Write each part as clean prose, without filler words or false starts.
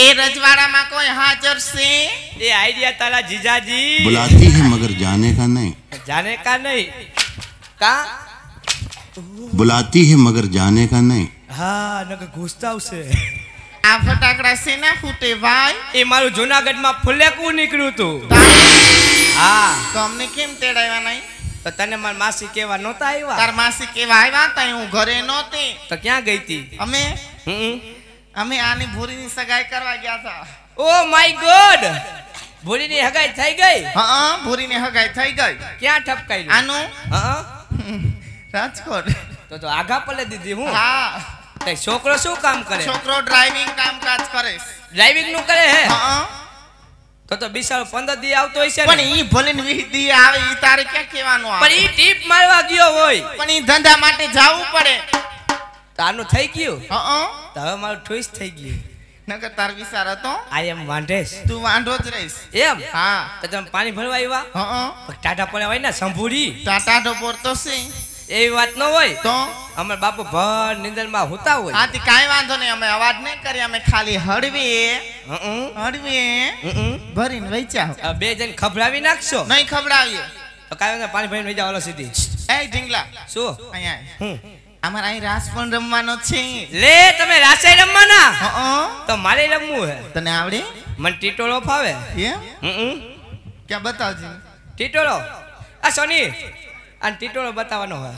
ए रजवाड़ा में कोई हाजिर से ये आइडिया तारा जीजाजी बुलाती है मगर जाने का नहीं। जाने का नहीं का बुलाती है मगर जाने का नहीं। हाँ नगर घुसता उसे आ फटाकड़ा से ना फूटे भाई ये मारू जूनागढ़ में फुलेकू निकलू तू हाँ तो हमने केम तेड़ाया नहीं तो तने मार मासी केवा नोता आया तार मासी केवा आया ता हूँ घरे नोती तो क्या गई थी हमें आनी भूरी नी सगाई करवा गया था। ओ माय गॉड भूरी नी हगाई થઈ ગઈ हां भूरी ने हगाई થઈ ગઈ क्या ठपकाई आनु हां राजकोट तो आगा पले दीदी हूं हां ते छोकरो શું કામ કરે छोकरो ड्राइविंग काम काज करे ड्राइविंग નું કરે હે हां तो बिसारो 15 દી આવતો હોય છે પણ ઈ ભલે ને 20 દી આવે ઈ તારે ક્યાં કહેવાનું આવે પણ ઈ ટીપ મારવા ગયો હોય પણ ઈ ધંધા માટે જાવું પડે તાનું થઈ ગયું હા તો હવે મારું ટ્વિસ્ટ થઈ ગયું નકર તાર વિચાર હતો આઈ એમ વાંઢેસ તું વાંઢો જ રહીશ એમ હા તો તમે પાણી ભરવા આવ્યા હા ટાટા પડે હોય ને સંભૂરી ટાટા ડોપોર તો છે એવી વાત ન હોય તો અમાર બાપુ ભર નિંદરમાં હોતા હોય આથી કાઈ વાંધો નહીં અમે અવાજ નહીં કરી અમે ખાલી હળવી ભરીને વેચ્યા બે જણ ખભરાવી નાખશો નહીં ખબડાવીએ તો કાઈ વાંધો પાણી ભરીને વેચાવલો સીધી એ ઢીંગલા શું અહીંયા અમાર અહીં રાસ પણ રમવાનો છે લે તમે રાસાઈ રમવાના તો મારે રમવું હે તને આવડે મને ટીટોળો ફાવે એમ ક્યાં બતાવજે ટીટોળો આ સોની આ ટીટોળો બતાવવાનો હોય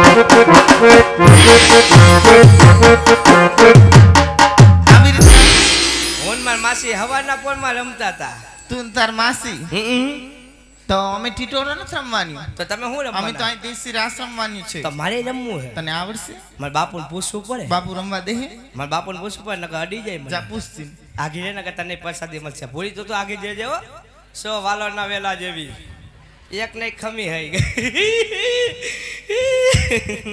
હું માર માસી હવાના પોરમાં રમતા હતા તું તાર માસી તો અમે ટીટોળો નથી રમવાની તો તમે શું રમવાના અમે તો અહીં દેશી રાસ રમવાની છે તો મારે રમવું હે તને આવડશે મારા બાપુને પૂછવું પડે બાપુ રમવા દે મારા બાપુને પૂછવું પડે નકર અડી જાય મને જા પૂછતી આગી રે નકર તને પ્રસાદી મળશે ભૂરી તો આગી જજે હો સો વાલો ના વેલા જેવી એક નહીં ખમી હઈ ગઈ